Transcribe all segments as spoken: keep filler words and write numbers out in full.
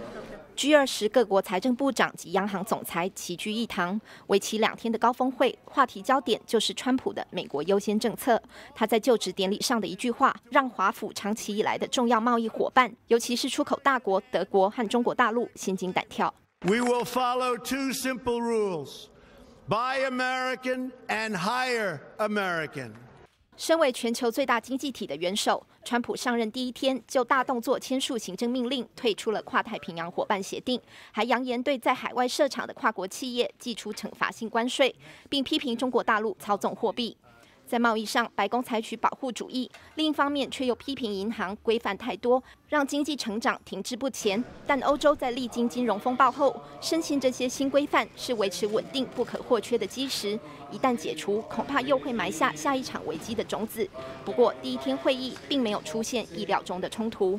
G 二十各国财政部长及央行总裁齐聚一堂，为期两天的高峰会，话题焦点就是川普的美国优先政策。他在就职典礼上的一句话，让华府长期以来的重要贸易伙伴，尤其是出口大国德国和中国大陆心惊胆跳。 We will follow two simple rules: buy American and hire American. 身为全球最大经济体的元首，川普上任第一天就大动作签署行政命令，退出了跨太平洋伙伴协定，还扬言对在海外设厂的跨国企业祭出惩罚性关税，并批评中国大陆操纵货币。在贸易上，白宫采取保护主义，另一方面却又批评银行规范太多，让经济成长停滞不前。但欧洲在历经金融风暴后，深信这些新规范是维持稳定不可或缺的基石，一旦解除，恐怕又会埋下下一场危机的种子。不过，第一天会议并没有出现意料中的冲突。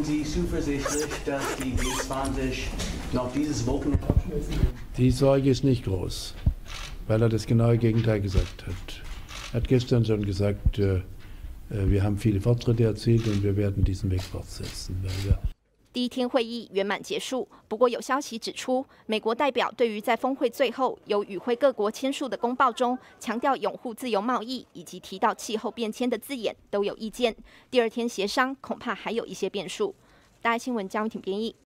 Die Sorge ist nicht groß, weil er das genaue Gegenteil gesagt hat. Er hat gestern schon gesagt, äh, wir haben viele Fortschritte erzielt und wir werden diesen Weg fortsetzen. Weil wir 第一天会议圆满结束，不过有消息指出，美国代表对于在峰会最后由与会各国签署的公报中强调拥护自由贸易以及提到气候变迁的字眼都有意见。第二天协商恐怕还有一些变数。大爱新闻江玉婷编译。